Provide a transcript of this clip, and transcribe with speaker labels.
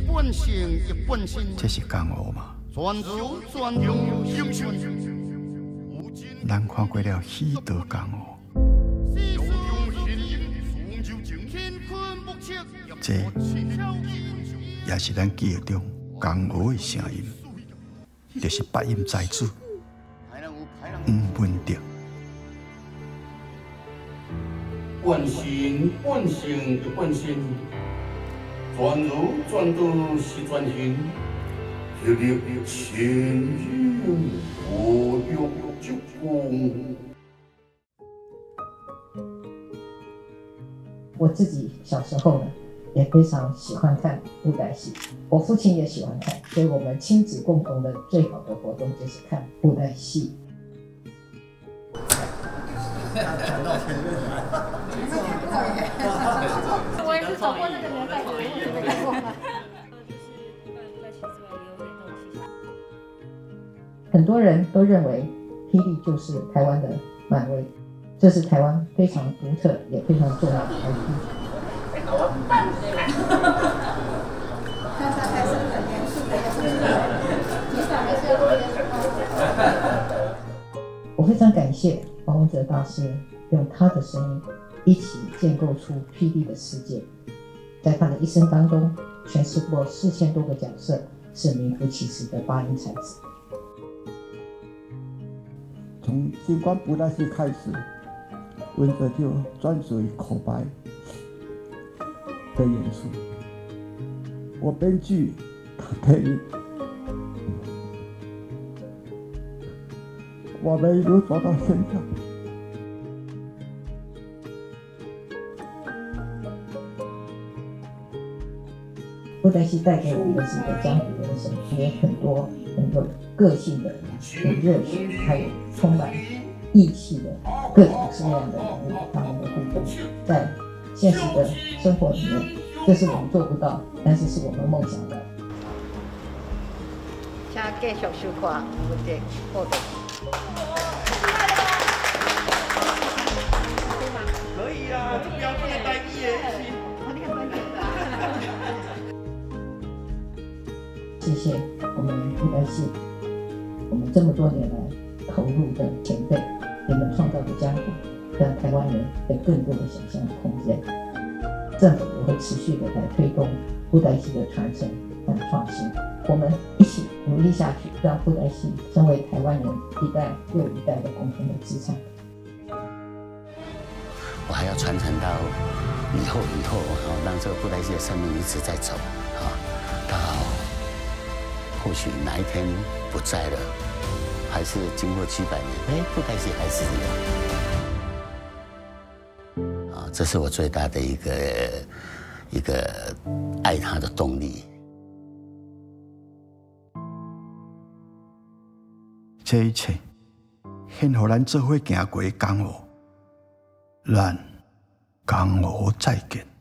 Speaker 1: 本性亦本身，
Speaker 2: 这是江湖嘛？
Speaker 1: 全如全用英雄。
Speaker 2: 咱看过了许多江湖，这也是咱记忆中江湖的声音，就是八音斋主黄文德。
Speaker 3: 本性本性就本性，全如全都是全性，一粒千金无用之功。
Speaker 4: 我自己小时候呢，也非常喜欢看布袋戏，我父亲也喜欢看，所以我们亲子共同的最好的活动就是看布袋戏。
Speaker 5: 转到前面来，
Speaker 6: 我也是走过那个年代，我也没看过。
Speaker 4: 很多人都认为霹雳就是台湾的漫威，这是台湾非常独特也非常重要的 IP。我非常感谢黄文哲大师用他的声音一起建构出霹雳的世界，在他的一生当中诠释过4000多个角色，是名副其实的八音才子。
Speaker 7: 从金冠布袋戏开始，文哲就专注于口白的演出，我编剧，他配音，我们一路走到现在。
Speaker 4: 布袋戏带给我们的是一个江湖人生，也很多很有个性的、很热血，还有充满义气的各种各样的人物，他们的互动，在现实的生活里面，这是我们做不到，但是是我们梦想的。
Speaker 8: 请继续收看我们的报道。
Speaker 5: 可以啊，这标不能单一耶。
Speaker 4: 谢谢我们布袋戏，我们这么多年来投入的前辈，你们创造的江湖，让台湾人有更多的想象空间。政府也会持续的来推动布袋戏的传承和创新，我们一起努力下去，让布袋戏成为台湾人一代又一代的共同的资产。
Speaker 9: 我还要传承到以后，让这个布袋戏的生命一直在走到或许哪一天不在了，还是经过几百年，布袋戏还是有这是我最大的一个爱它的动力。
Speaker 2: 这一切，献予咱做伙行过的江湖，咱江湖再见。